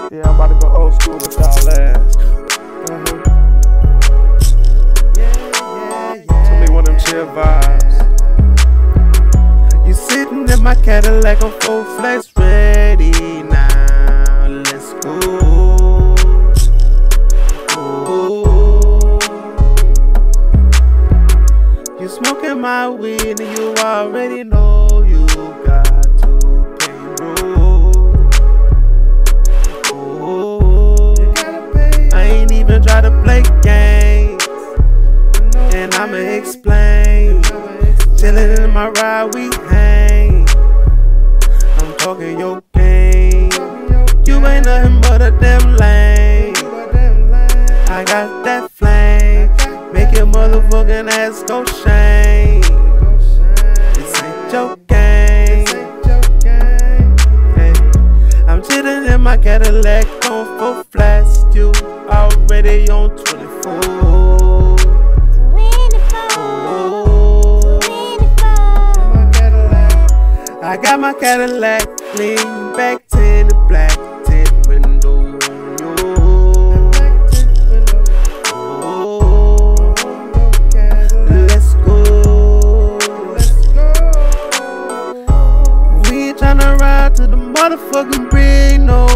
Yeah, I'm about to go old school with y'all ass. Tell me one of them chill vibes. You sitting in my Cadillac on full flex ready now. Let's go. You smoking my weed and you already know you got to pay roll. I ain't even try to play games, and I'ma explain. Chillin' in my ride, we hang. I'm talking your game. You ain't nothing but a damn lame. I got that flame, make your motherfucking ass go shame. This ain't your game. Hey, I'm chillin' in my Cadillac on full flats. You already on 24. I got my Cadillac lean back tinted black tint window on you. Let's go. We ain't tryna ride to the motherfucking bridge, no.